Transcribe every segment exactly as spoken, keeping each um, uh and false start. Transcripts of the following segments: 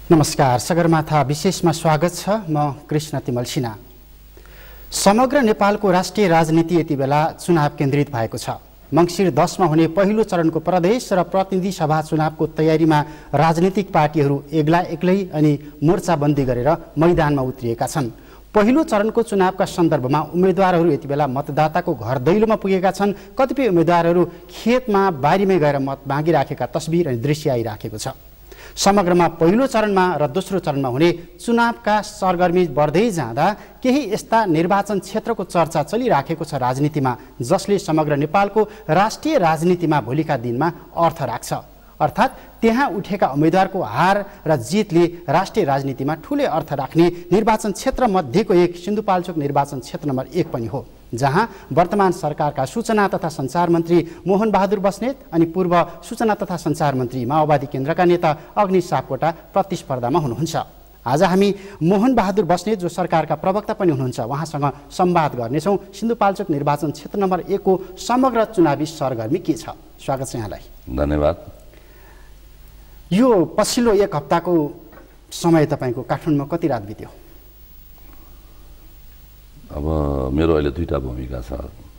नमस्कार, सगरमाथा विशेषमा स्वागत छ। म कृष्ण तिमल सिन्हा। समग्र नेपालको राष्ट्रिय राजनीति यति बेला चुनाव केन्द्रित भएको छ। मङ्सिर दसमा हुने पहिलो चरणको प्रदेश र प्रतिनिधि सभा चुनावको तयारीमा राजनीतिक पार्टीहरू एक्ला एक्लै अनि मोर्चाबन्दी गरेर मैदानमा उत्रिएका छन्। पहिलो चरणको चुनावका सन्दर्भमा उम्मेदवारहरू यति बेला मतदाताको घर दैलोमा पुगेका छन्। कतिपय उम्मेदवारहरू खेतमा बारीमै गएर मत मागिराखेका तस्बिर अनि दृश्य आइराखेको छ। समग्रमा पहिलो चरणमा र दोस्रो चरणमा हुने चुनावका सरगर्मी बढ्दै जाँदा केही यस्ता निर्वाचन क्षेत्रको चर्चा चलिराखेको छ राजनीतिमा, जसले समग्र नेपालको राष्ट्रिय राजनीतिमा भोलिका दिनमा अर्थ राख्छ। अर्थात् त्यहाँ उठेका उम्मेदवारको हार र जितले राष्ट्रिय राजनीतिमा ठूलै अर्थ राख्ने निर्वाचन क्षेत्र मध्येको एक सिन्धुपाल्चोक निर्वाचन क्षेत्र नम्बर एक पनि हो, जहाँ वर्तमान सरकारका सूचना तथा सञ्चार मन्त्री मोहन बहादुर बस्नेत अनि पूर्व सूचना तथा सञ्चार मन्त्री माओवादी केन्द्रका नेता अग्नि सापकोटा प्रतिस्पर्धामा हुनुहुन्छ। आज हामी मोहन बहादुर बस्नेत, जो सरकारका प्रवक्ता पनि हुनुहुन्छ, उहाँसँग संवाद गर्नेछौँ। सिन्धुपाल्चोक निर्वाचन क्षेत्र नम्बर एक को समग्र चुनावी सरगर्मी के छ? स्वागत छ यहाँलाई। धन्यवाद। यो पछिल्लो एक हप्ताको समय तपाईँको काठमाडौँमा कति रात बित्यो? अब मेरो अहिले दुईटा भूमिका छ।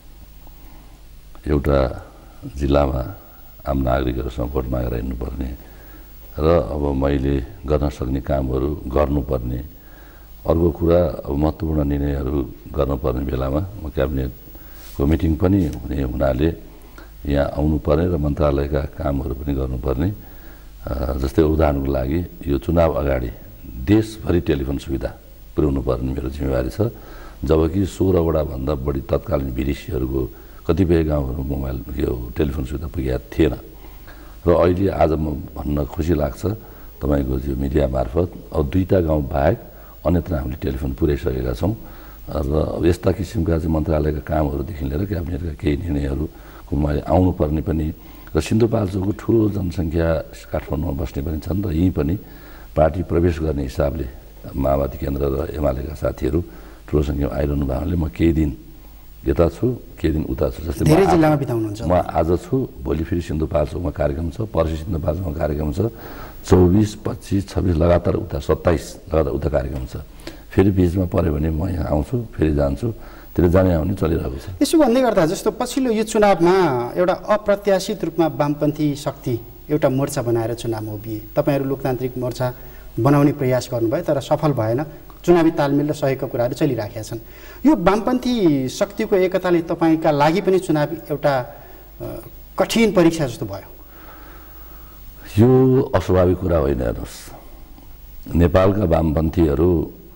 एउटा जिल्लामा आम नागरिकहरूसँग भोट मागेर हिँड्नुपर्ने र अब मैले गर्न सक्ने कामहरू गर्नुपर्ने। अर्को कुरा, अब महत्त्वपूर्ण निर्णयहरू गर्नुपर्ने बेलामा म क्याबिनेटको मिटिङ पनि हुने हुनाले यहाँ आउनुपर्ने र मन्त्रालयका कामहरू पनि गर्नुपर्ने। जस्तै उदाहरणको लागि यो चुनाव अगाडि देशभरि टेलिफोन सुविधा पुर्याउनु पर्ने मेरो जिम्मेवारी छ, जबकि सोह्रवटा भन्दा बढी तत्कालीन विदेशीहरूको कतिपय गाउँहरू मोबाइल यो टेलिफोन सुविधा पुगेको थिएन। र अहिले आज म भन्न खुसी लाग्छ तपाईँको यो मिडिया मार्फत अब दुईवटा गाउँ बाहेक अन्यत्र हामीले टेलिफोन पुर्याइसकेका छौँ। र यस्ता किसिमका चाहिँ मन्त्रालयका कामहरूदेखि लिएर क्याबिनेटका केही निर्णयहरूको मैले आउनुपर्ने पनि र सिन्धुपाल्चोकको ठुलो जनसङ्ख्या काठमाडौँमा बस्ने पनि छन् र यहीँ पनि पार्टी प्रवेश गर्ने हिसाबले माओवादी केन्द्र र एमालेका साथीहरू ठुलो सङ्ख्यामा आइरहनु भएकोले म केही दिन यता छु, केही दिन उता छु। जस्तै धेरै जिल्लामा बिताउनुहुन्छ। म आज छु, भोलि फेरि सिन्धुपाल्चोकमा कार्यक्रम छ, पर्सि सिन्धुपाल्चोकमा कार्यक्रम छ, चौबिस पच्चिस छब्बिस लगातार उता सत्ताइस लगातार उता कार्यक्रम छ। फेरि बिचमा पऱ्यो भने म यहाँ आउँछु, फेरि जान्छु, त्यसले जाने आउने चलिरहेको छ। यसो भन्दै गर्दा जस्तो पछिल्लो यो चुनावमा एउटा अप्रत्याशित रूपमा वामपन्थी शक्ति एउटा मोर्चा बनाएर चुनावमा उभिए। तपाईँहरू लोकतान्त्रिक मोर्चा बनाउने प्रयास गर्नुभयो, तर सफल भएन। चुनावी तालमेल र सहयोगका कुराहरू चलिराखेका छन्। यो वामपन्थी शक्तिको एकताले तपाईँका लागि पनि चुनाव एउटा कठिन परीक्षा जस्तो भयो। यो अस्वाभाविक कुरा होइन। हेर्नुहोस्, नेपालका वामपन्थीहरू,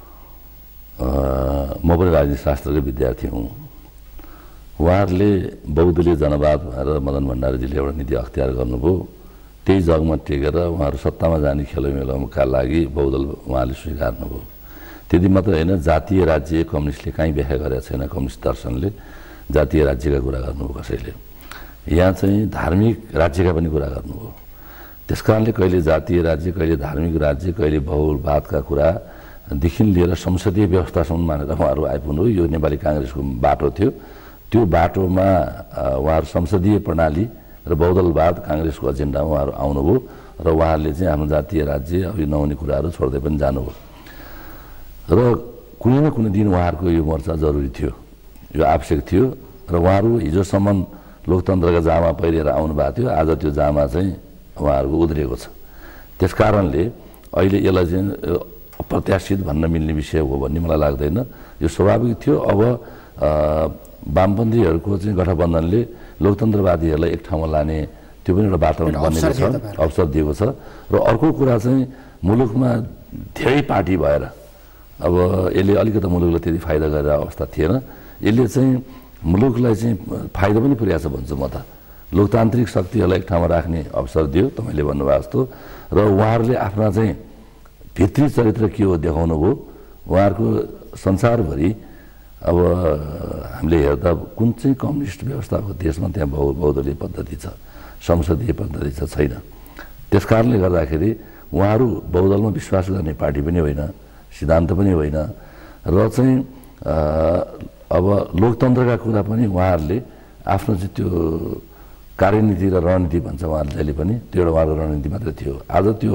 म पनि राजनीति शास्त्रको विद्यार्थी हुँ, उहाँहरूले बहुदलीय जनवाद भएर मदन भण्डारीजीले एउटा नीति अख्तियार गर्नुभयो। त्यही जगमा टेकेर उहाँहरू सत्तामा जाने खेलमेलका लागि बहुदल उहाँले स्वीकार्नुभयो। त्यति मात्र होइन, जातीय राज्य कम्युनिस्टले कहीँ व्याख्या गरेका छैन। कम्युनिस्ट दर्शनले जातीय राज्यका कुरा गर्नुभयो कसैले, यहाँ चाहिँ धार्मिक राज्यका पनि कुरा गर्नुभयो। त्यस कारणले कहिले जातीय राज्य, कहिले धार्मिक राज्य, कहिले बहुलवादका कुरादेखि लिएर संसदीय व्यवस्थासम्म मानेर उहाँहरू आइपुग्नु। यो नेपाली काङ्ग्रेसको बाटो थियो। त्यो बाटोमा उहाँहरू संसदीय प्रणाली र बहुदलवाद काङ्ग्रेसको एजेन्डामा उहाँहरू आउनुभयो र उहाँहरूले चाहिँ आफ्नो जातीय राज्य अब यो नहुने कुराहरू छोड्दै पनि जानुभयो। र कुनै न कुनै दिन उहाँहरूको यो मोर्चा जरुरी थियो, यो आवश्यक थियो। र उहाँहरू हिजोसम्म लोकतन्त्रका जामा पहिरेर आउनुभएको थियो, आज त्यो जामा चाहिँ उहाँहरूको उद्रिएको छ। त्यस कारणले अहिले यसलाई चाहिँ अप्रत्याशित भन्न मिल्ने विषय हो भन्ने मलाई लाग्दैन। यो स्वाभाविक थियो। अब वामपन्थीहरूको चाहिँ गठबन्धनले लोकतन्त्रवादीहरूलाई एक ठाउँमा लाने त्यो पनि एउटा वातावरण बनेको छ, अवसर दिएको छ। र अर्को कुरा चाहिँ मुलुकमा धेरै पार्टी भएर अब यसले अलिकति मुलुकलाई त्यति फाइदा गरेर अवस्था थिएन। यसले चाहिँ मुलुकलाई चाहिँ फाइदा पनि पुर्याएको छ भन्छु म त। लोकतान्त्रिक शक्तिहरूलाई एक ठाउँमा राख्ने अवसर दियो, तपाईँले भन्नुभएको जस्तो। र उहाँहरूले आफ्ना चाहिँ भित्री चरित्र के हो देखाउनु भयो। उहाँहरूको संसारभरि अब हामीले हेर्दा कुन चाहिँ कम्युनिस्ट व्यवस्थाको देशमा त्यहाँ बहु बहुदलीय पद्धति छ, संसदीय पद्धति छ छैन। त्यस कारणले गर्दाखेरि उहाँहरू बहुदलमा विश्वास गर्ने पार्टी पनि होइन, सिद्धान्त पनि होइन। र चाहिँ अब लोकतन्त्रका कुरा पनि उहाँहरूले आफ्नो चाहिँ त्यो कार्यनीति र रणनीति भन्छ उहाँहरूले जहिले पनि, त्यो एउटा उहाँको रणनीति मात्रै थियो। आज त्यो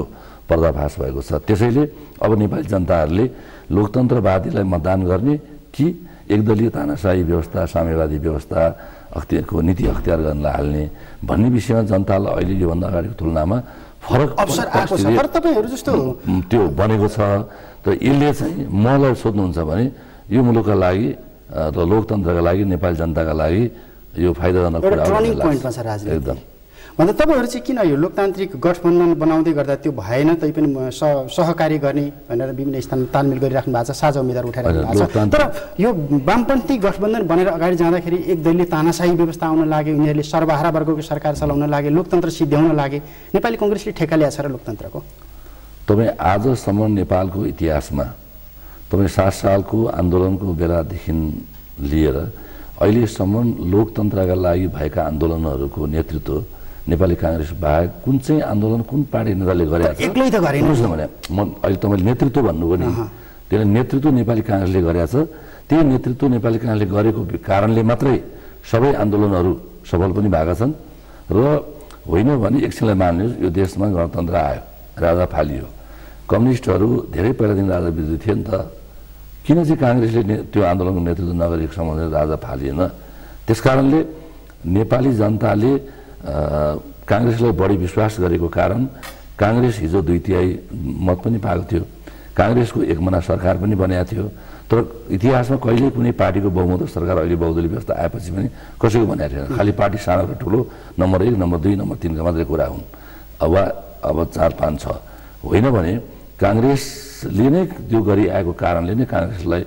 पर्दाफास भएको छ। त्यसैले अब नेपाली जनताहरूले लोकतन्त्रवादीलाई मतदान गर्ने कि एकदलीय तानाशाही व्यवस्था, साम्यवादी व्यवस्था अख्तियारको नीति अख्तियार गर्न हाल्ने भन्ने विषयमा जनतालाई अहिले योभन्दा अगाडिको तुलनामा फरक अवसर आएको छ। तर तपाईँहरू जस्तो त्यो बनेको छ। त यसले चाहिँ मलाई सोध्नुहुन्छ भने यो मुलुकका लागि र लोकतन्त्रका लागि, नेपाली जनताका लागि यो फाइदाजनक कुरा हो। टर्निङ पोइन्टमा छ राजनीति एकदम। भन्दा तपाईँहरू चाहिँ किन यो लोकतान्त्रिक गठबन्धन बनाउँदै गर्दा त्यो भएन तैपनि सहकारी गर्ने भनेर विभिन्न स्थानमा तालमेल गरिराख्नु भएको छ, साझा उम्मेदवार उठाइराख्नु भएको छ। तर यो वामपन्थी गठबन्धन बनेर अगाडि जाँदाखेरि एक दलीय तानाशाही व्यवस्था आउन लागे, उनीहरूले सर्वहारा वर्गको सरकार चलाउन लागे, लोकतन्त्र सिद्ध्याउन लागे। नेपाली कङ्ग्रेसले ठेक्का ल्याएको छ र लोकतन्त्रको। तपाईँ आजसम्म नेपालको इतिहासमा तपाईँ सात सालको आन्दोलनको बेलादेखि लिएर अहिलेसम्म लोकतन्त्रका लागि भएका आन्दोलनहरूको नेतृत्व नेपाली काङ्ग्रेस बाहेक कुन चाहिँ आन्दोलन कुन पार्टी नेताले गरेको छ? एक्लै त गरेन भने म अहिले तपाईँले नेतृत्व भन्नुभयो नि, त्यसले नेतृत्व नेपाली काङ्ग्रेसले गरेको छ। त्यही नेतृत्व नेपाली काङ्ग्रेसले गरेको कारणले मात्रै सबै आन्दोलनहरू सफल पनि भएका छन्। र होइन भने एकछिनलाई मान्नुहोस्, यो देशमा गणतन्त्र आयो, राजा फालियो, कम्युनिस्टहरू धेरै पहिलादेखि राजा विरुद्ध थिए नि त। किन चाहिँ काङ्ग्रेसले त्यो आन्दोलनको नेतृत्व नगरेको सम्बन्ध राजा फालिएन? त्यस कारणले नेपाली जनताले काङ्ग्रेसलाई बढी विश्वास गरेको कारण काङ्ग्रेस हिजो दुई तिहाई मत पनि पाएको थियो, काङ्ग्रेसको एकमना सरकार पनि बनेको थियो। तर इतिहासमा कहिल्यै कुनै पार्टीको बहुमत सरकार अहिले बहुदलीय व्यवस्था आएपछि पनि कसैको भनेको थिएन। खालि पार्टी सानो र ठुलो, नम्बर एक, नम्बर दुई, नम्बर तिनका मात्रै कुरा हुन्। अब अब चार पाँच छ होइन भने काङ्ग्रेसले नै त्यो गरिआएको कारणले नै काङ्ग्रेसलाई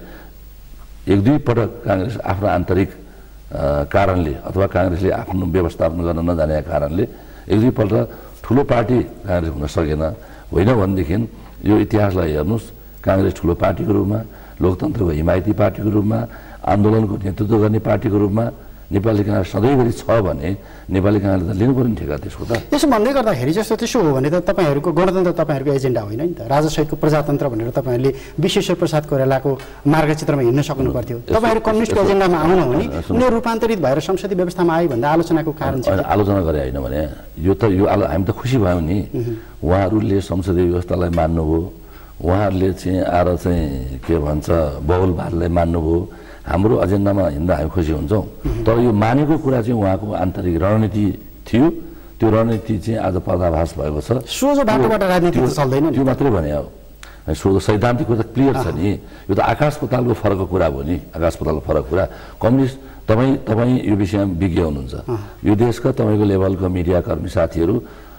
एक दुई पटक काङ्ग्रेस आफ्नो आन्तरिक कारणले अथवा काङ्ग्रेसले आफ्नो व्यवस्थापन गर्न नजानेका कारणले एक दुईपल्ट ठुलो पार्टी काङ्ग्रेस हुन सकेन। होइन भनेदेखि यो इतिहासलाई हेर्नुहोस्, काङ्ग्रेस ठुलो पार्टीको रूपमा, लोकतन्त्रको हिमायती पार्टीको रूपमा, आन्दोलनको नेतृत्व गर्ने पार्टीको रूपमा नेपाली काङ्ग्रेस सधैँभरि छ भने नेपाली काङ्ग्रेसले त लिनु पर्ने ठेका त्यसको त। त्यसो भन्दै गर्दाखेरि जस्तो त्यसो हो भने त तपाईँहरूको गणतन्त्र तपाईँहरूको एजेन्डा होइन नि त। राजासहितको प्रजातन्त्र भनेर तपाईँहरूले विश्वेश्वर प्रसाद कोइरालाको मार्गचित्रमा हिँड्न सक्नु पर्थ्यो। तपाईँहरू कम्युनिस्टको एजेन्डामा आउनु हो भने उनीहरू रूपान्तरित भएर संसदीय व्यवस्थामा आयो भन्दा आलोचनाको कारण छ। आलोचना गरे होइन भने यो त यो हामी त खुसी भयौँ नि। उहाँहरूले संसदीय व्यवस्थालाई मान्नुभयो, उहाँहरूले चाहिँ आएर चाहिँ के भन्छ बहुलवादलाई मान्नुभयो। हाम्रो एजेन्डामा हिँड्दा हामी खुसी हुन्छौँ। तर यो मानेको कुरा चाहिँ उहाँको आन्तरिक रणनीति थियो। त्यो रणनीति चाहिँ आज पर्दाफास भएको छ। सोझो बाटोबाट राजनीति चल्दैन, त्यो मात्रै भने हो। सोझो सैद्धान्तिक कुरा त क्लियर छ नि। यो त आकाश पातालको फरकको कुरा हो नि, आकाश पातालको फरक कुरा। कम्युनिस्ट तपाईँ तपाईँ यो विषयमा विज्ञ हुनुहुन्छ। यो देशका तपाईँको लेभलको मिडियाकर्मी साथीहरू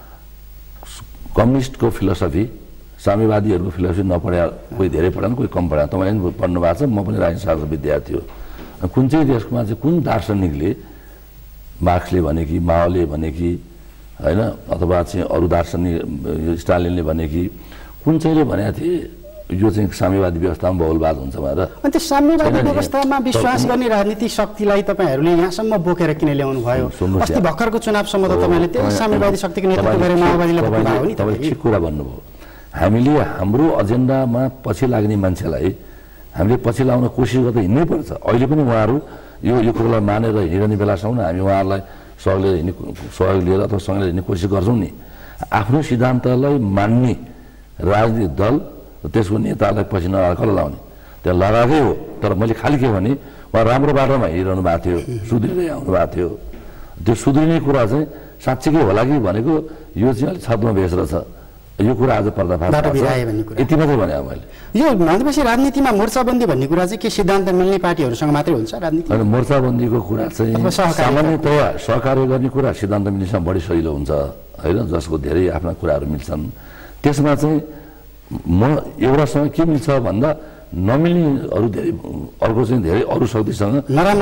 कम्युनिस्टको फिलोसफी, साम्यवादीहरूको फिलोसफी नपढ्या, कोही धेरै पढाएन, कोही कम पढाएन। तपाईँले पनि पढ्नु भएको छ, म पनि राजनीतिशास्त्र विद्यार्थी हो। कुन चाहिँ देशमा चाहिँ कुन दार्शनिकले, मार्क्सले भने कि माओले भने कि होइन, अथवा चाहिँ अरू दार्शनिक स्टालिनले भने कि कुन चाहिँले भनेको थिए यो चाहिँ साम्यवादी व्यवस्थामा बहुलवाद हुन्छ भनेर? अनि त्यो साम्यवादी व्यवस्थामा विश्वास गर्ने राजनीतिक शक्तिलाई तपाईँहरूले यहाँसम्म बोकेर किन ल्याउनु भयो? अस्ति भर्खरको चुनावसम्म त तपाईँले त्यही साम्यवादी शक्तिको नेतृत्व गरेर माओवादीलाई पुग्नु भयो नि। तपाईँले ठिक कुरा भन्नुभयो। हामीले हाम्रो एजेन्डामा पछि लाग्ने मान्छेलाई हामीले पछि लाउन कोसिस गर्दा हिँड्नै पर्छ। अहिले पनि उहाँहरू यो यो कुरालाई मानेर हिँड्ने बेलासम्म हामी उहाँहरूलाई सहयोग लिएर हिँड्ने सहयोग लिएर अथवा सँगै हिँड्ने कोसिस गर्छौँ नि। आफ्नो सिद्धान्तलाई मान्ने राजनीतिक दल त्यसको नेतालाई पछि नलाएर कसलाई लाउने? त्यहाँ लगाएकै हो। तर मैले खालि के भने उहाँ राम्रो बाटोमा हिँडिरहनु भएको थियो, सुध्रिँदै आउनु भएको थियो। त्यो सुध्रिने कुरा चाहिँ साँच्चीकै होला कि भनेको यो चाहिँ अलिक छतमा बेसेर छ। यो कुरा आज पर्दाफास यति मात्रै भने मैले। यो भनेपछि राजनीतिमा मोर्चाबन्दी भन्ने कुरा चाहिँ के सिद्धान्त मिल्ने पार्टीहरूसँग मात्रै हुन्छ राजनीति? होइन, मोर्चाबन्दीको कुरा चाहिँ सामान्यतया सहकार्य गर्ने कुरा सिद्धान्त मिल्नेसँग बढी सजिलो हुन्छ होइन, जसको धेरै आफ्ना कुराहरू मिल्छन्। त्यसमा चाहिँ म एउटासँग के मिल्छ भन्दा नमिल्ने अरू धेरै, अर्को चाहिँ धेरै अरू शक्तिसँग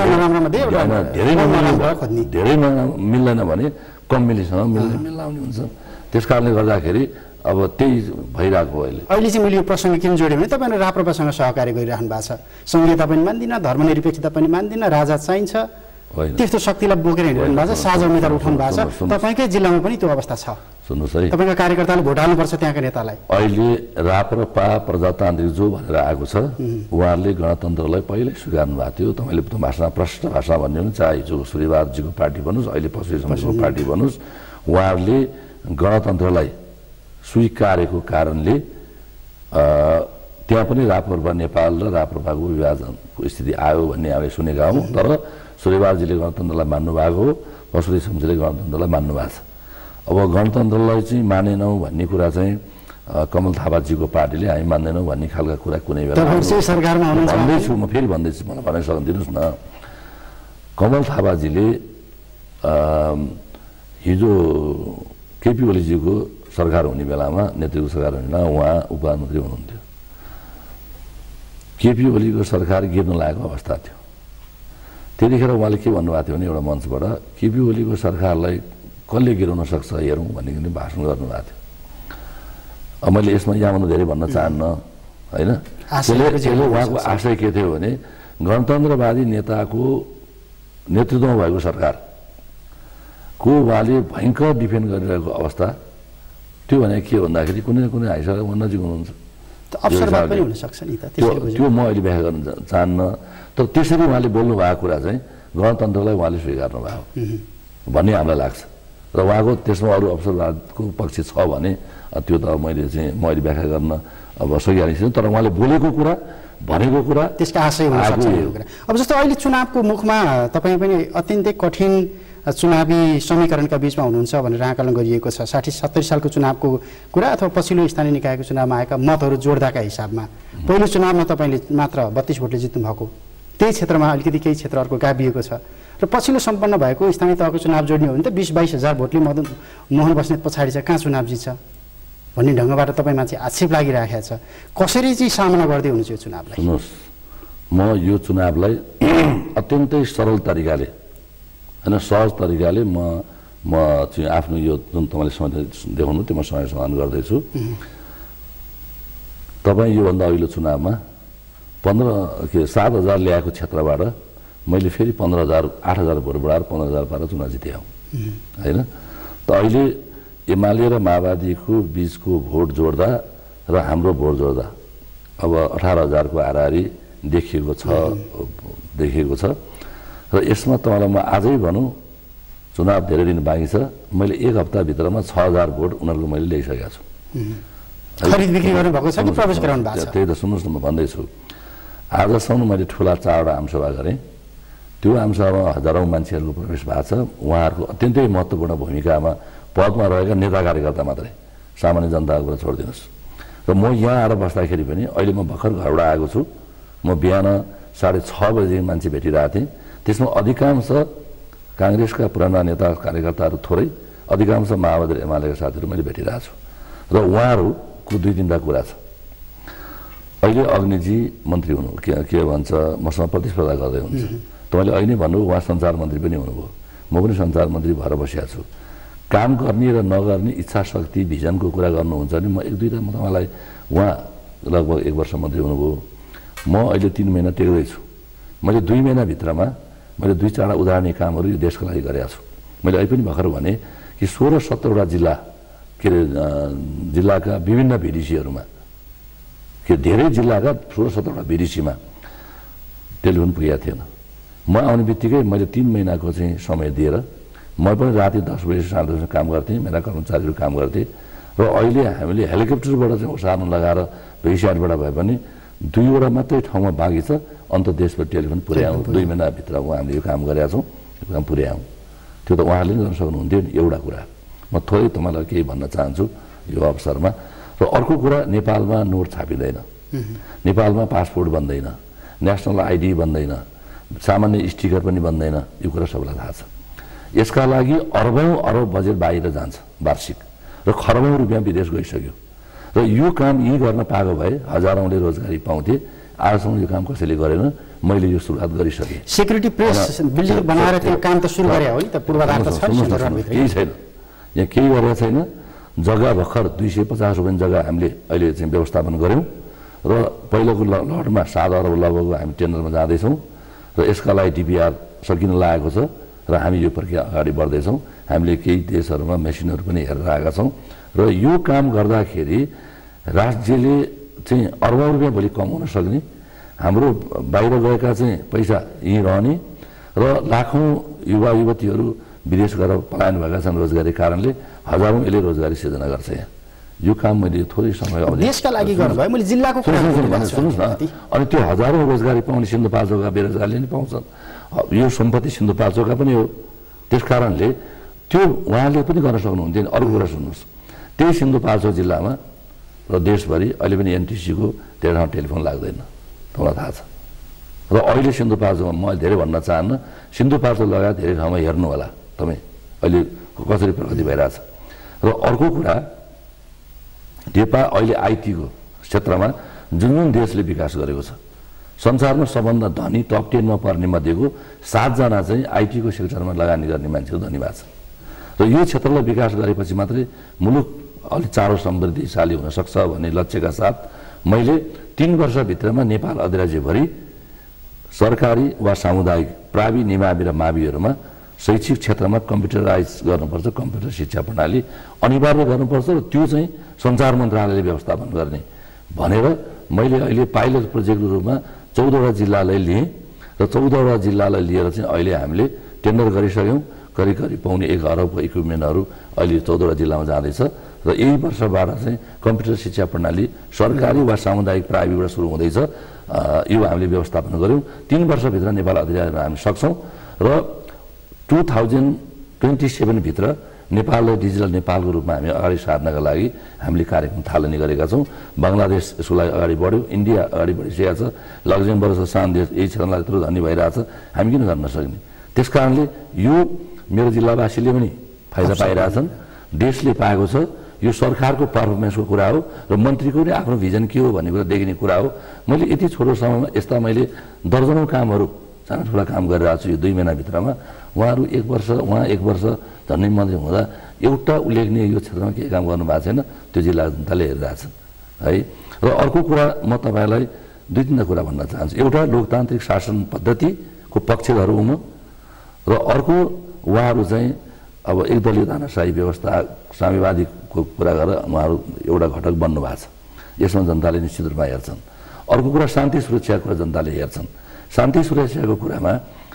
धेरै धेरै मिल्दैन भने कम मिल्नेसँग मिल्ने मिलाउने हुन्छ। त्यस कारणले गर्दाखेरि अब त्यही भइरहेको अहिले। अहिले चाहिँ मैले यो प्रसङ्ग किन जोडेँ भने तपाईँले राप्रपासँग सहकार्य गरिराख्नु भएको छ। सङ्घीयता पनि मान्दिनँ, धर्मनिरपेक्षता पनि मान्दिनँ, राजा चाहिन्छ, त्यस्तो शक्तिलाई बोकेर हिँडिरहनु भएको छ, साझा उम्मेदवार उठाउनु भएको छ। तपाईँकै जिल्लामा पनि त्यो अवस्था छ। सुन्नुहोस् है, तपाईँको कार्यकर्ताले भोट हाल्नुपर्छ त्यहाँका नेतालाई। अहिले राप्रपा प्रजातान्त्रिक जो भनेर आएको छ, उहाँहरूले गणतन्त्रलाई पहिल्यै स्वीकार्नु भएको थियो। तपाईँले भाषा प्रष्ट भाषा भन्ने पनि चाहे हिजो सूर्यबहादुरजीको पार्टी भन्नुहोस्, अहिले पशु समाजको पार्टी भन्नुहोस्, उहाँहरूले गणतन्त्रलाई स्वीकारेको कारणले त्यहाँ पनि राप्रपा नेपाल र राप्रपाको विभाजनको स्थिति आयो भन्ने हामीले सुनेका हौँ। तर सूर्यबहादुरजीले गणतन्त्रलाई मान्नु भएको हो, बसुदेव शमशेरले गणतन्त्रलाई मान्नु भएको छ। अब गणतन्त्रलाई चाहिँ मानेनौँ भन्ने कुरा चाहिँ कमल थापाजीको पार्टीले हामी मान्दैनौँ भन्ने खालका कुरा कुनै बेला भन्दैछु, म फेरि भन्दैछु, मलाई भनाइ सक्दिनुहोस् न। कमल थापाजीले हिजो केपी ओलीजीको सरकार हुने बेलामा, नेतृत्व सरकार हुने बेलामा उहाँ उपप्रधानमन्त्री हुनुहुन्थ्यो। केपी ओलीको सरकार गिर्न लागेको अवस्था थियो। त्यतिखेर उहाँले के भन्नुभएको थियो भने एउटा मञ्चबाट केपी ओलीको सरकारलाई कसले गिराउन सक्छ हेरौँ भन्ने भाषण गर्नुभएको थियो। अब मैले यसमा यहाँभन्दा धेरै भन्न चाहन्न होइन। त्यसले उहाँको आशय के थियो भने गणतन्त्रवादी नेताको नेतृत्वमा भएको सरकारको उहाँले भयङ्कर डिफेन्ड गरिरहेको अवस्था त्यो भने के भन्दाखेरि कुनै न कुनै हाइसरकार उहाँ नजिक हुनुहुन्छ। त्यो म अहिले व्याख्या गर्न चाहन्न। तर त्यसरी उहाँले बोल्नु भएको कुरा चाहिँ गणतन्त्रलाई उहाँले स्वीकार्नु भएको भन्ने हामीलाई लाग्छ। र उहाँको त्यसमा अरू अवसरवादको पक्ष छ भने त्यो त मैले चाहिँ म अहिले व्याख्या गर्न अब सकिहाल्ने छैन। तर उहाँले बोलेको कुरा, भनेको कुरा, त्यसका आशय हुनसक्छ। अब जस्तो अहिले चुनावको मुखमा तपाईँ पनि अत्यन्तै कठिन चुनावी समीकरणका बिचमा हुनुहुन्छ भनेर आकलन गरिएको छ। साठी सत्तरी सालको चुनावको कुरा अथवा पछिल्लो स्थानीय निकायको चुनावमा आएका मतहरू जोड्दाका हिसाबमा पहिलो चुनावमा तपाईँले मात्र बत्तीस भोटले जित्नु भएको, त्यही क्षेत्रमा अलिकति केही क्षेत्र अर्को गाभिएको छ। र पछिल्लो सम्पन्न भएको स्थानीय तहको चुनाव जोड्ने हो भने त बिस बाइस हजार भोटले मदन मोहन बस्नेत पछाडि छ, कहाँ चुनाव जित्छ भन्ने ढङ्गबाट तपाईँमा चाहिँ आक्षेप लागिरहेको छ। कसरी चाहिँ सामना गर्दै हुनुहुन्छ यो चुनावलाई? सुन्नुहोस्, म यो चुनावलाई अत्यन्तै सरल तरिकाले होइन, सहज तरिकाले म म चाहिँ आफ्नो यो जुन तपाईँले समय देखाउनु त्यो म समय समाधान गर्दैछु। तपाईँ योभन्दा अघिल्लो चुनावमा पन्ध्र के सात हजार ल्याएको क्षेत्रबाट मैले फेरि पन्ध्र हजार आठ हजार भोट बढाएर पन्ध्र हजार पारेर चुनाव जितेँ होइन। त अहिले एमाले र माओवादीको बिचको भोट जोड्दा र हाम्रो भोट जोड्दा अब अठार हजारको हाराहारी देखिएको छ देखिएको छ। र यसमा तपाईँलाई म आजै भनौँ चुनाव धेरै दिन बाँकी छ, मैले एक हप्ताभित्रमा छ हजार भोट उनीहरूको मैले ल्याइसकेको छु। खरिद बिक्री गर्नुभएको छ कि प्रवेश गराउनु भएको छ? त्यही त सुन्नुहोस् न, म भन्दैछु आजसम्म मैले ठुला चारवटा आमसभा गरेँ। त्यो आमसभामा हजारौँ मान्छेहरूको प्रवेश भएको छ। उहाँहरूको अत्यन्तै महत्त्वपूर्ण भूमिकामा पदमा रहेका नेता कार्यकर्ता मात्रै, सामान्य जनताको कुरा छोडिदिनुहोस्। र म यहाँ आएर बस्दाखेरि पनि अहिले म भर्खर घरबाट आएको छु। म बिहान साढे छ बजी मान्छे भेटिरहेको थिएँ। त्यसमा अधिकांश काङ्ग्रेसका पुराना नेता कार्यकर्ताहरू थोरै, अधिकांश माओवादी र एमालेका साथीहरू मैले भेटिरहेको छु। र उहाँहरूको दुई तिनवटा कुरा छ। अहिले अग्निजी मन्त्री हुनु के के भन्छ मसँग प्रतिस्पर्धा गर्दै हुन्छ। तपाईँले अहिले नै भन्नुभयो उहाँ सञ्चार मन्त्री पनि हुनुभयो, म पनि सञ्चार मन्त्री भएर बसिएको छु। काम गर्ने र नगर्ने इच्छा शक्ति भिजनको कुरा गर्नुहुन्छ भने म एक दुईवटा म तपाईँलाई, उहाँ लगभग एक वर्ष मन्त्री हुनुभयो, म अहिले तिन महिना टेक्दैछु। मैले दुई महिनाभित्रमा मैले दुई चारवटा उदाहरणीय कामहरू यो देशको लागि गरेको छु। मैले अहिले पनि भर्खर भने कि सोह्र सत्रवटा जिल्ला के अरे जिल्लाका विभिन्न भिडिसीहरूमा के धेरै जिल्लाका सोह्र सत्रवटा भिडिसीमा टेलिफोन पुगेको थिएन। म आउने बित्तिकै मैले तिन महिनाको चाहिँ समय दिएर म पनि राति दस बजी साढे दसमा काम गर्थेँ, मेरा कर्मचारीहरू काम गर्थे। र अहिले हामीले हेलिकप्टरबाट चाहिँ उसार्न लगाएर भेसिआरबाट भए पनि दुईवटा मात्रै ठाउँमा बाँकी छ, अन्त देशभर टेलिफोन पुर्यायौँ। दुई महिनाभित्र हामीले यो काम गरेका छौँ, यो काम पुर्यायौँ। त्यो त उहाँहरूले पनि गर्न सक्नुहुन्थ्यो नि। एउटा कुरा म थोरै तपाईँलाई केही भन्न चाहन्छु यो अवसरमा। र अर्को कुरा, नेपालमा नोट छापिँदैन, नेपालमा पासपोर्ट बन्दैन, नेसनल आइडी बन्दैन, सामान्य स्टिकर पनि बन्दैन। यो कुरा सबैलाई थाहा छ। यसका लागि अर्बौँ अरब बजेट बाहिर जान्छ वार्षिक, र खरबौँ रुपियाँ विदेश गइसक्यो। र यो काम यी गर्न पाएको भए हजारौँले रोजगारी पाउँथे। आजसम्म यो काम कसैले गरेन, मैले यो सुरुवात गरिसकेँ। सेक्युरिटी प्रेस बिल्डिङ बनाएर त्यो काम त सुरु गरे हो नि त, पूर्वाधार त छ। केही छैन यहाँ, केही गरेको छैन। जग्गा भर्खर दुई सय पचास रुपियाँ जग्गा हामीले अहिले चाहिँ व्यवस्थापन गऱ्यौँ। र पहिलोको लटमा सात अरब लगभग हामी टेन्डरमा जाँदैछौँ। र यसका लागि डिपिआर सकिन लागेको छ र हामी यो प्रक्रिया अगाडि बढ्दैछौँ। हामीले केही देशहरूमा मेसिनहरू पनि हेरेर आएका छौँ। र यो काम गर्दाखेरि राज्यले चाहिँ अर्बौँ रुपियाँ भोलि कमाउन सक्ने, हाम्रो बाहिर गएका चाहिँ पैसा यहीँ रहने, र लाखौँ युवा युवतीहरू विदेश गएर पलायन भएका छन् रोजगारी कारणले। हजारौँ यसले रोजगारी सिर्जना गर्छ यहाँ। यो काम मैले थोरै समय अवधि देशका लागि गर्नुभयो मैले जिल्लाको कुरा सुन्नुहोस् न अनि त्यो हजारौँ रोजगारी पाउने सिन्धुपाल्चोकका बेरोजगारले नि पाउँछन् यो सम्पत्ति सिन्धुपाल्चोकका पनि हो त्यस कारणले त्यो उहाँले पनि गर्न सक्नुहुन्थ्यो अर्को कुरा सुन्नुहोस् त्यही सिन्धुपाल्चोक जिल्लामा र देशभरि अहिले पनि एनटिसीको धेरै ठाउँ टेलिफोन लाग्दैन तपाईँलाई थाहा छ र अहिले सिन्धुपाल्चोकमा म धेरै भन्न चाहन्न सिन्धुपाल्चोक लगायत धेरै ठाउँमा हेर्नु होला तपाईँ अहिले कसरी प्रगति भइरहेछ र अर्को कुरा नेपाल अहिले आइटीको क्षेत्रमा जुन जुन देशले विकास गरेको छ संसारमा सबभन्दा धनी टप टेनमा पर्ने मध्येको सातजना चाहिँ आइटीको सेक्टरमा लगानी गर्ने मान्छेहरू धनी भएको छ र यो क्षेत्रलाई विकास गरेपछि मात्रै मुलुक अलिक चाँडो समृद्धिशाली हुन सक्छ भन्ने लक्ष्यका साथ मैले तीन वर्षभित्रमा नेपाल अधिराज्यभरि सरकारी वा सामुदायिक प्रावि निमावि र माविहरूमा शैक्षिक क्षेत्रमा कम्प्युटराइज गर्नुपर्छ कम्प्युटर शिक्षा प्रणाली अनिवार्य गर्नुपर्छ र त्यो चाहिँ सञ्चार मन्त्रालयले व्यवस्थापन गर्ने भनेर मैले अहिले पाइलट प्रोजेक्टको रूपमा चौधवटा जिल्लालाई लिएँ र चौधवटा जिल्लालाई लिएर चाहिँ अहिले हामीले टेन्डर गरिसक्यौँ करिब करिब पाउने एक अरबको इक्विपमेन्टहरू अहिले चौधवटा जिल्लामा जाँदैछ र यही वर्षबाट चाहिँ कम्प्युटर शिक्षा प्रणाली सरकारी वा सामुदायिक प्राइभेटबाट सुरु हुँदैछ यो हामीले व्यवस्थापन गऱ्यौँ तीन वर्षभित्र नेपाल अधिराज्यमा हामी सक्छौँ र टु थाउजन्ड ट्वेन्टी सेभेनभित्र नेपाललाई डिजिटल नेपालको रूपमा हामी अगाडि सार्नका लागि हामीले कार्यक्रम थालनी गरेका छौँ बङ्गलादेश यसको लागि अगाडि बढ्यो इन्डिया अगाडि बढिसकेको छ लक्जमबर्ग जस्तो सानो देश यही क्षेत्रमा यत्रो धनी भइरहेछ हामी किन गर्न नसक्ने त्यस कारणले यो मेरो जिल्लावासीले पनि फाइदा पाइरहेछन् देशले पाएको छ यो सरकारको पर्फर्मेन्सको कुरा हो र मन्त्रीको पनि आफ्नो भिजन के हो भन्ने कुरा देखिने कुरा हो मैले यति छोटो समयमा यस्ता मैले दर्जनौँ कामहरू सानो ठुला काम गरिरहेको छु यो दुई महिनाभित्रमा उहाँहरू एक वर्ष उहाँ एक वर्ष झन्डै मन्त्री हुँदा एउटा उल्लेखनीय यो क्षेत्रमा केही काम गर्नु भएको छैन त्यो जिल्ला जनताले हेरिरहेछन् है र अर्को कुरा म तपाईँलाई दुई तिनवटा कुरा भन्न चाहन्छु एउटा लोकतान्त्रिक शासन पद्धतिको पक्षधर हुनु र अर्को उहाँहरू चाहिँ अब एकदलीय तानाशाही व्यवस्था साम्यवादीको कुरा गरेर उहाँहरू एउटा घटक बन्नु भएको छ यसमा जनताले निश्चित रूपमा हेर्छन् अर्को कुरा शान्ति सुरक्षाको कुरा जनताले हेर्छन् शान्ति सुरक्षाको कुरामा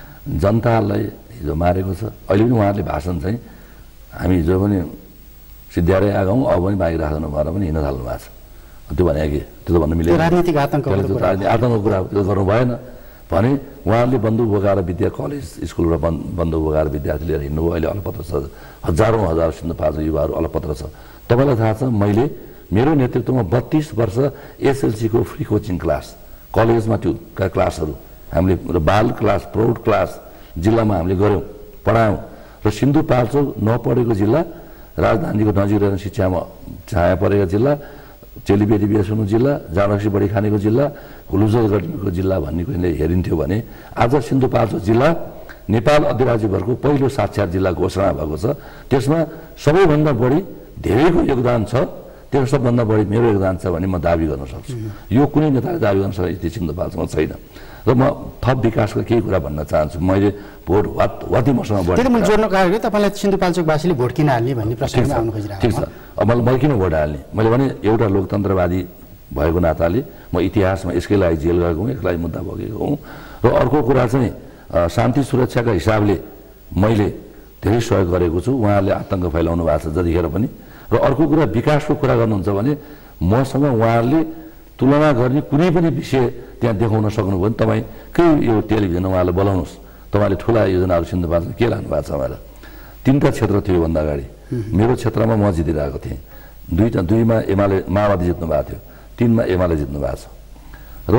जनतालाई हिजो मारेको छ अहिले पनि उहाँहरूले भाषण चाहिँ हामी हिजो पनि सिद्ध्याएर आएका हौँ अब पनि बाँकी राख्नु भएर पनि हिँड्न थाल्नु भएको छ त्यो भने कि त्यो त भन्नु मिलेन राजनीतिक आतङ्क आतङ्कको कुरा त्यो गर्नु भएन भने उहाँहरूले बन्दुक बोकाएर विद्या कलेज स्कुलबाट बन् बन्दुक बोकाएर विद्यार्थी लिएर हिँड्नुभयो अहिले अलपत्र छ हजारौँ हजार सिन्धुपाल्चोक युवाहरू अलपत्र छ तपाईँलाई थाहा छ मैले मेरो नेतृत्वमा बत्तिस वर्ष एसएलसीको फ्री कोचिङ क्लास कलेजमा त्यो क्लासहरू हामीले र बाल क्लास प्रौढ क्लास जिल्लामा हामीले गऱ्यौँ पढायौँ र सिन्धुपाल्चोक नपढेको जिल्ला राजधानीको नजिक रहेर शिक्षामा छाया परेको जिल्ला चेलीबेटी बिहा सुन्नु जिल्ला जाँडरक्सी बढी खानेको जिल्ला हुलुजल गर्नेको जिल्ला भन्ने कुराले हेरिन्थ्यो भने आज सिन्धुपाल्चोक जिल्ला नेपाल अधिराज्यभरको पहिलो साक्षर जिल्ला घोषणा भएको छ त्यसमा सबैभन्दा बढी धेरैको योगदान छ त्यो सबभन्दा बढी मेरो योगदान छ भने म दाबी गर्न सक्छु यो कुनै नेताले दाबी गर्न सक्ने स्थिति सिन्धुपाल्चोकमा छैन र म थप विकासको केही कुरा भन्न चाहन्छु मैले भोट वात वाति मसँग बढी मैले जोड्न गएको तपाईँलाई सिन्धुपाल्चोकवासीले भोट किन हाल्ने भन्ने प्रश्नमा आउनु खोजिरहेको ठिक छ अब मैले मैले किन भोट हाल्ने मैले भने एउटा लोकतन्त्रवादी भएको नाताले म इतिहासमा यसकै लागि जेल गएको हुँ यसलाई मुद्दा बोकेको हुँ र अर्को कुरा चाहिँ शान्ति सुरक्षाका हिसाबले मैले धेरै सहयोग गरेको छु उहाँहरूले आतङ्क फैलाउनु भएको छ जतिखेर पनि र अर्को कुरा विकासको कुरा गर्नुहुन्छ भने मसँग उहाँहरूले तुलना गर्ने कुनै पनि विषय त्यहाँ देखाउन सक्नुभयो भने तपाईँ के यो टेलिभिजन उहाँलाई बोलाउनुहोस् तपाईँले ठुला योजनाहरू सिन्धुपाल्चोकमा के लानु भएको छ उहाँलाई तिनवटा क्षेत्र थियो योभन्दा अगाडि मेरो क्षेत्रमा म जितिरहेको थिएँ दुईवटा दुईमा एमाले माओवादी जित्नु भएको थियो तिनमा एमाले जित्नु भएको छ र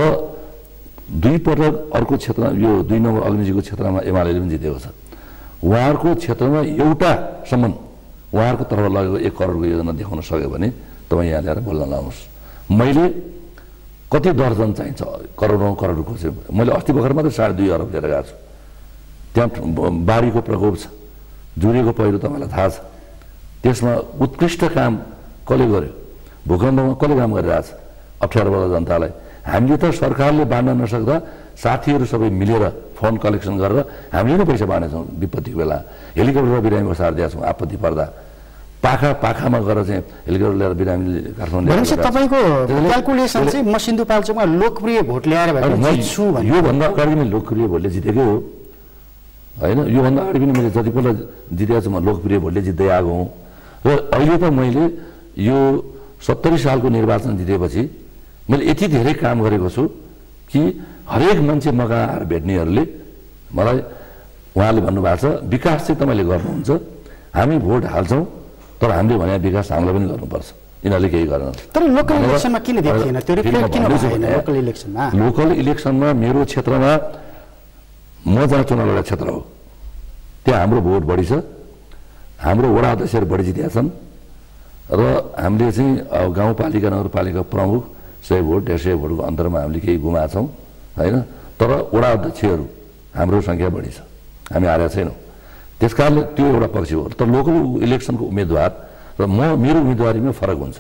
दुईपटक अर्को क्षेत्र यो दुई नम्बर अग्निजीको क्षेत्रमा एमाले पनि जितेको छ उहाँहरूको क्षेत्रमा एउटासम्म उहाँहरूको तर्फ लगेको एक करोडको योजना देखाउन सक्यो भने तपाईँ यहाँ ल्याएर बोल्न लाउनुहोस् मैले कति दर्जन चाहिन्छ करोडौँ करोडको चाहिँ मैले अस्ति भर्खर मात्रै साढे दुई अरब लिएर गएको छु त्यहाँ बाढीको प्रकोप छ जुरेको पहिरो तपाईँलाई थाहा छ त्यसमा उत्कृष्ट काम कसले गर्यो भूकम्पमा कसले काम गरिरहेछ अप्ठ्यारो पर्दा जनतालाई हामीले त सरकारले बाँड्न नसक्दा साथीहरू सबै मिलेर फन्ड कलेक्सन गरेर हामीले नै पैसा बाँडेछौँ विपत्तिको बेला हेलिकप्टर बिरामी बसाएर दिएका छौँ आपत्ति पर्दा पाखा पाखामा गएर चाहिँ हेलिकप्टर ल्याएर बिरामीले काठमाडौँ तपाईँको क्यालकुलेसन चाहिँ म सिन्धुपाल्चोकमा लोकप्रिय भोट ल्याएर जित्छु भन्ने योभन्दा अगाडि पनि लोकप्रिय भोटले जितेकै हो होइन योभन्दा अगाडि पनि मैले जतिपल्ट जितेको छु म लोकप्रिय भोटले जित्दै आएको हुँ र अहिले त मैले यो सत्तरी सालको निर्वाचन जितेपछि मैले यति धेरै काम गरेको छु कि हरेक मान्छे मका आएर भेट्नेहरूले मलाई उहाँले भन्नुभएको छ विकास चाहिँ तपाईँले गर्नुहुन्छ, हामी भोट हाल्छौँ, तर हामीले भने विकास हामीलाई पनि गर्नुपर्छ। यिनीहरूले केही गरेन। तर लोकल इलेक्सनमा किन देखिएन त्यो रिफ्लेक्ट किन भएन लोकल इलेक्सनमा? लोकल इलेक्सनमा मेरो क्षेत्रमा म जहाँ चुनाव लडेको क्षेत्र हो त्यहाँ हाम्रो भोट बढी छ, हाम्रो वडा अध्यक्षहरू बढी जितेका छन् र हामीले चाहिँ गाउँपालिका नगरपालिका प्रमुख सय भोट डेढ सय भोटको अन्तरमा हामीले केही गुमाएको छौँ होइन। तर वडा अध्यक्षहरू हाम्रो सङ्ख्या बढी छ, हामी हारेका छैनौँ। त्यस कारणले त्यो एउटा पक्ष हो। तर लोकल इलेक्सनको उम्मेदवार र म मेरो उम्मेदवारीमा फरक हुन्छ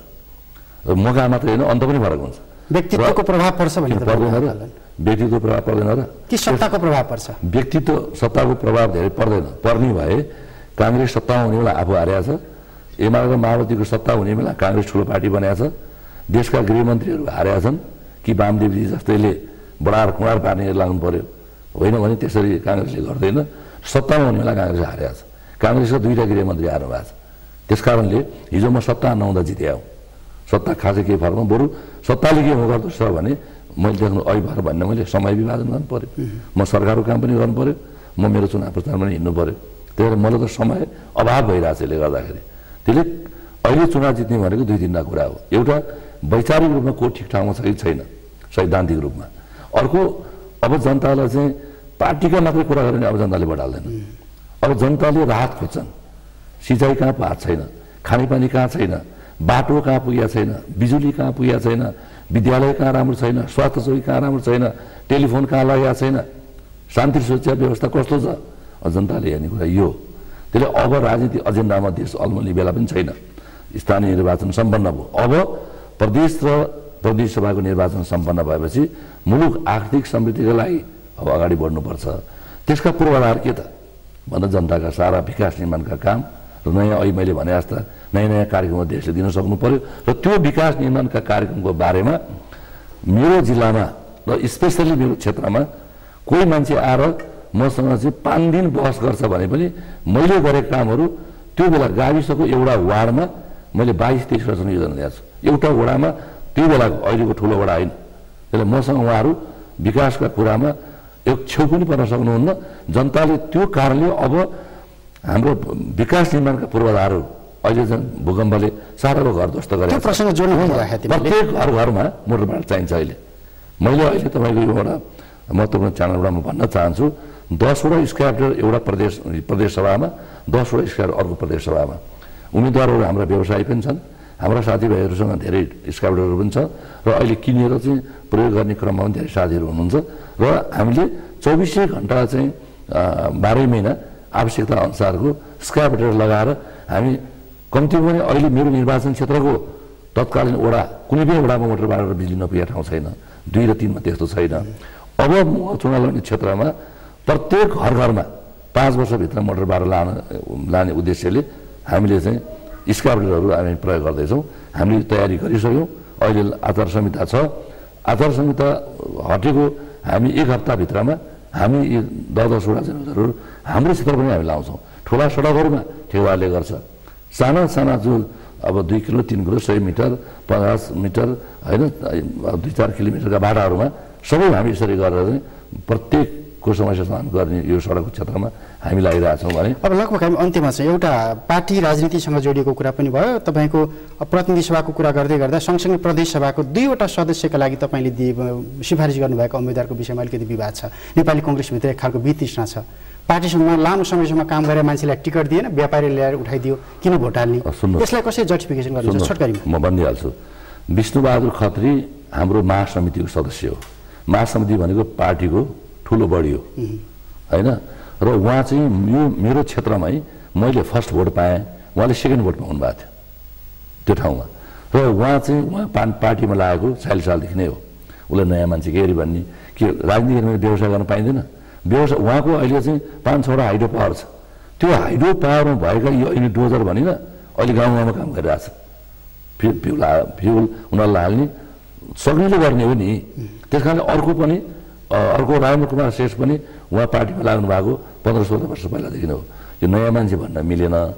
र मका मात्रै होइन अन्त पनि फरक हुन्छ। व्यक्तित्वको प्रभाव पर्छ भने पर्दैन र व्यक्तित्व प्रभाव पर्दैन र कि सत्ताको प्रभाव पर्छ? व्यक्तित्व सत्ताको प्रभाव धेरै पर्दैन। पर्ने भए काङ्ग्रेस सत्तामा हुने बेला आफू हारेको छ, एमाले र माओवादीको सत्ता हुने बेला काङ्ग्रेस ठुलो पार्टी बनाएको छ, देशका गृहमन्त्रीहरू हारेका छन् कि वामदेवजी जस्तैले बडार कुँडार पार्ने लाग्नु पर्यो, होइन भने त्यसरी काङ्ग्रेसले गर्दैन। सत्तामा हुने बेला काङ्ग्रेस हारेको छ, काङ्ग्रेसका दुईवटा गृहमन्त्री हार्नु भएको छ। त्यस कारणले हिजो म सत्ता नहुँदा जिते आउँ, सत्ता खासै केही फरक न, बरु सत्ताले के हो गर्दछ भने मैले देख्नु अघि भएर भन्ने मैले समय विभाजन गर्नु पऱ्यो, म सरकारको काम पनि गर्नु पऱ्यो, म मेरो चुनाव प्रचार पनि हिँड्नु पऱ्यो। त्यही भएर मलाई त समय अभाव भइरहेको छ यसले गर्दाखेरि। त्यसले अहिले चुनाव जित्ने भनेको दुई तिनवटा कुरा हो। एउटा वैचारिक रूपमा को ठिक ठाउँमा छ कि छैन सैद्धान्तिक रूपमा, अर्को अब जनतालाई चाहिँ पार्टीका मात्रै कुरा गर्ने अब जनताले भोट हाल्दैन। अब जनताले राहत खोज्छन्, सिँचाइ कहाँ भएको छैन, खानेपानी कहाँ छैन, बाटो कहाँ पुगेको छैन, बिजुली कहाँ पुगेको छैन, विद्यालय कहाँ राम्रो छैन, स्वास्थ्य चौकी कहाँ राम्रो छैन, टेलिफोन कहाँ लगाएको छैन, शान्ति सुरक्षा व्यवस्था कस्तो छ, जनताले हेर्ने कुरा यो। त्यसले अब राजनीति एजेन्डामा देश अल्मल्ने बेला पनि छैन। स्थानीय निर्वाचन सम्पन्न भयो, अब प्रदेश र प्रदेश सभाको निर्वाचन सम्पन्न भएपछि मुलुक आर्थिक समृद्धिका लागि अब अगाडि बढ्नुपर्छ। त्यसका पूर्वाधार के त भन्दा जनताका सारा विकास निर्माणका काम र नयाँ अहिले मैले भने जस्ता नयाँ नयाँ कार्यक्रमहरू देशले दिन सक्नु पर्यो। र त्यो विकास निर्माणका कार्यक्रमको बारेमा मेरो जिल्लामा र स्पेसली मेरो क्षेत्रमा कोही मान्छे आएर मसँग चाहिँ पाँच दिन बहस गर्छ भने पनि मैले गरेको कामहरू त्यो बेला गाविसको एउटा वार्डमा मैले बाइस तेइस रचना योजना दिएको छु। एउटा वडामा त्यो बेलाको अहिलेको ठुलो वडा होइन। त्यसले मसँग उहाँहरू विकासका कुरामा एक छेउ पनि पर्न सक्नुहुन्न। जनताले त्यो कारणले अब हाम्रो विकास निर्माणका पूर्वाधारहरू अहिले झन् भूकम्पले साराको घर ध्वस्त गरेको छ। प्रत्येक घर घरमा मोटर बाटो चाहिन्छ। अहिले मैले अहिले तपाईँको एउटा महत्त्वपूर्ण च्यानलबाट म भन्न चाहन्छु, दसवटा स्क्याप्टर एउटा प्रदेश प्रदेश सभामा, दसवटा स्क्याप्टर अर्को प्रदेश सभामा। उम्मेदवारहरू हाम्रा व्यवसायी पनि छन्, हाम्रा साथीभाइहरूसँग धेरै स्क्याप्टरहरू पनि छ र अहिले किनेर चाहिँ प्रयोग गर्ने क्रममा पनि धेरै साथीहरू हुनुहुन्छ। र हामीले चौबिसै घन्टा चाहिँ बाह्रै महिना आवश्यकता अनुसारको स्क्याप्टर लगाएर हामी कम्ती पनि अहिले मेरो निर्वाचन क्षेत्रको तत्कालीन वडा कुनै पनि वडामा मोटर बाटो र बिजुली नपुगेको ठाउँ छैन, दुई र तिनमा त्यस्तो छैन। अब म चुनाव लड्ने क्षेत्रमा प्रत्येक घर घरमा पाँच वर्षभित्र मोटर बाटो लान लाने उद्देश्यले हामीले चाहिँ स्क्याप्टरहरू हामी प्रयोग गर्दैछौँ। हामीले तयारी गरिसक्यौँ। अहिले आचार संहिता छ, आचार संहिता हटेको हामी एक हप्ताभित्रमा हामी यी दस दसवटा जनहरू हाम्रो क्षेत्र पनि हामी लाउँछौँ। ठुला सडकहरूमा ठेकेदारले गर्छ, साना साना जो अब दुई किलो तिन किलो सय मिटर पचास मिटर होइन दुई चार किलोमिटरका बाटाहरूमा सबै हामी यसरी गरेर चाहिँ प्रत्येकको समस्या समाधान गर्ने यो सडकको क्षेत्रमा हामी लागिरहेछौँ। भने अब लगभग हामी अन्त्यमा चाहिँ एउटा पार्टी राजनीतिसँग जोडिएको कुरा पनि भयो। तपाईँको प्रतिनिधि सभाको कुरा गर्दै गर्दा सँगसँगै प्रदेश सभाको दुईवटा सदस्यका लागि तपाईँले दिए सिफारिस गर्नुभएको उम्मेदवारको विषयमा अलिकति विवाद छ। नेपाली कङ्ग्रेसभित्र एक खालको वितृष्णा छ। पार्टीसँग लामो समयसम्म काम गरेर मान्छेलाई टिकट दिएन, व्यापारी ल्याएर उठाइदियो, किन भोट हाल्ने? त्यसलाई कसरी जस्टिफिकेसन गर्नुहुन्छ छोटकरीमा? म भनिदिइहाल्छु। विष्णुबहादुर खत्री हाम्रो महासमितिको सदस्य हो। महासमिति भनेको पार्टीको ठुलो बडी हो होइन। र उहाँ चाहिँ यो मेरो क्षेत्रमै मैले फर्स्ट भोट पाएँ, उहाँले सेकेन्ड भोट पाउनु भएको थियो त्यो ठाउँमा। र उहाँ चाहिँ उहाँ पा पार्टीमा लागेको चालिस सालदेखि नै हो। उसलाई नयाँ मान्छे के अरे भन्ने कि राजनीति गर्ने व्यवसाय गर्न पाइँदैन। व्यवसाय उहाँको अहिले चाहिँ पाँच छवटा हाइड्रो पावर छ। त्यो हाइड्रो पावरमा भएका यो अहिले डोजर भनिन अहिले गाउँ गाउँमा काम गरिरहेछ। फ्यु फ्युल फ्युल उनीहरूलाई हाल्ने सक्नेले गर्ने हो नि। त्यस कारणले अर्को पनि अर्को राजेन्द्र कुमार शेष पनि उहाँ पार्टीमा लाग्नु भएको पन्ध्र सोह्र वर्ष पहिलादेखि हो। यो नयाँ मान्छे भन्न मिलेन।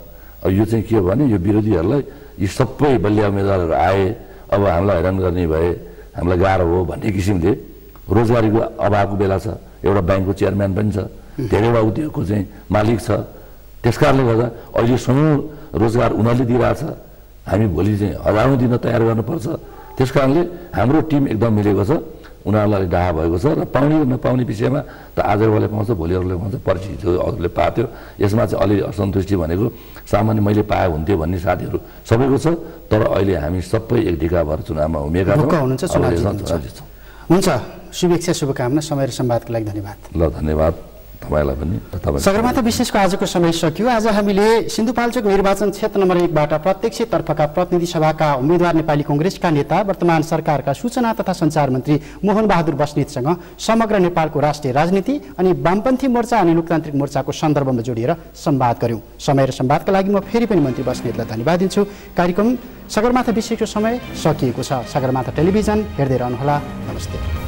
अब यो चाहिँ के हो भने यो विरोधीहरूलाई यी सबै बलिया उम्मेदवारहरू आए अब हामीलाई हैरान गर्ने भए हामीलाई गाह्रो हो भन्ने किसिमले रोजगारीको अभावको बेला छ एउटा ब्याङ्कको चेयरम्यान पनि छ धेरैवटा उद्योगको चाहिँ मालिक छ त्यस कारणले गर्दा अहिले समूह रोजगार उनीहरूले दिइरहेछ हामी भोलि चाहिँ हजारौँ दिन तयार गर्नुपर्छ त्यस कारणले हाम्रो टिम एकदम मिलेको छ उनीहरूलाई डाहा भएको छ र पाउने नपाउने विषयमा त आज अरूले पाउँछ भोलि अरूले पाउँछ पर्सि जो अरूले पाथ्यो यसमा चाहिँ अलि असन्तुष्टि भनेको सामान्य मैले पाए हुन्थ्यो भन्ने साथीहरू सबैको छ तर अहिले हामी सबै एक ढिका भएर चुनावमा उमेका छौँ हुन्छ शुभेच्छा शुभकामना समय र संवादको लागि धन्यवाद ल धन्यवाद तपाईलाई पनि सगरमाथा विशेषको आजको समय सकियो आज हामीले सिन्धुपाल्चोक निर्वाचन क्षेत्र नम्बर एकबाट प्रत्यक्ष तर्फका प्रतिनिधि सभाका उम्मेद्वार नेपाली कांग्रेसका नेता वर्तमान सरकारका सूचना तथा सञ्चार मन्त्री मोहन बहादुर बस्नेतसँग समग्र नेपालको राष्ट्रिय राजनीति अनि वामपन्थी मोर्चा अनि लोकतान्त्रिक मोर्चाको सन्दर्भमा जोडिएर संवाद गर्यौं। समय र संवादका लागि म फेरि पनि मन्त्री बस्नेतलाई धन्यवाद दिन्छु। कार्यक्रम सगरमाथा विशेषको समय सकिएको छ। सगरमाथा टेलिभिजन हेर्दै रहनुहोला। नमस्ते।